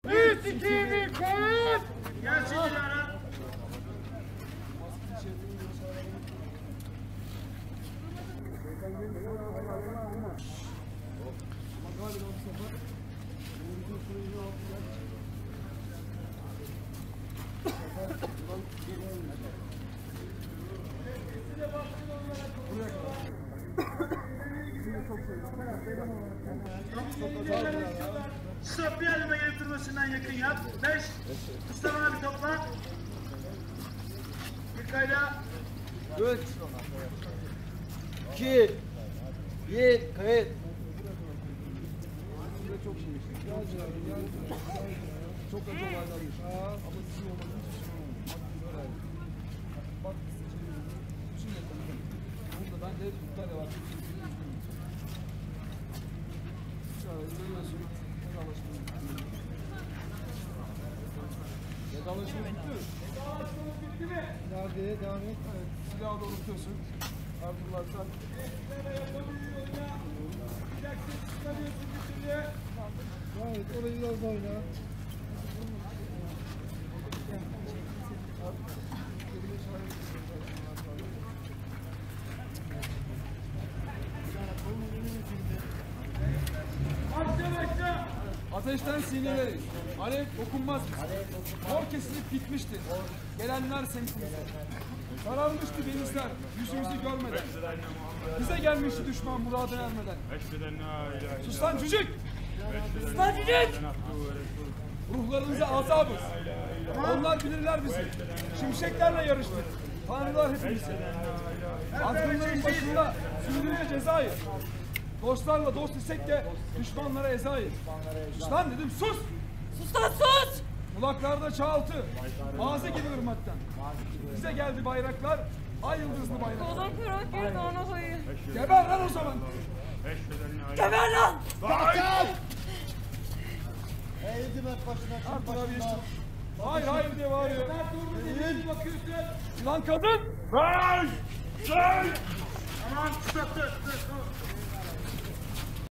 3, 2, 1, kayıt! Gelsin Dilara. Stop, bir elime gelip durmasından yakın yap. 5. Mustafa abi topla. Bir kayda. 3 2 1 kayıt. Çok şey. Çok acı olaylarmış. Ama sizin olmanız bak bütün yakınlarım. Burada ben de tutar var. Vedalaşımız bitti mi? Nerede? Devam et. Evet, silahı doğrultuyorsun. Abdullah sen. Evet, orayı biraz da oyna. Ateşten sinirleriz. Alev dokunmaz. Mor kesilip bitmiştir. Gelenler sensin. Sararmıştı denizler yüzümüzü görmeden. Bize gelmişti düşman muradına ermeden. Sus lan cücük! Sus lan cücük! Ruhlarınıza azabız. Onlar bilirler bizi. Şimşeklerle yarıştık. Tanrılar hepimizi. Azgınların başında sürdürüyor cezayı. Dostlarla dost isek de düşmanlara ezayız. Sus lan dedim, sus! Sus lan sus! Kulaklarda çağıltı, mazi gibi ırmaktan. Bize geldi bayraklar, ay yıldızlı bayraklar. Kolum kırık girdi ona koyuyor. Geber lan o zaman! Geber lan! Artık abi işte. Hayır hayır diye bağırıyor. Lan kadın! Aman stop.